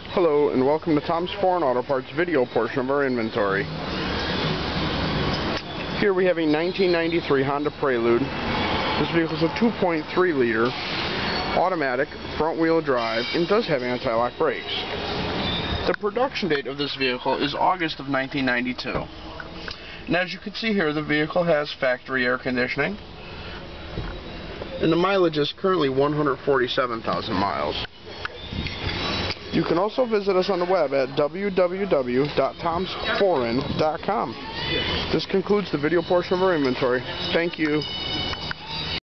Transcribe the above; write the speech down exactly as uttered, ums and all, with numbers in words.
Hello and welcome to Tom's Foreign Auto Parts video portion of our inventory. Here we have a nineteen ninety-three Honda Prelude. This vehicle is a two point three liter automatic front wheel drive and does have anti-lock brakes. The production date of this vehicle is August of nineteen ninety-two. And as you can see here, the vehicle has factory air conditioning and the mileage is currently one hundred forty-seven thousand miles. You can also visit us on the web at w w w dot toms foreign dot com. This concludes the video portion of our inventory. Thank you.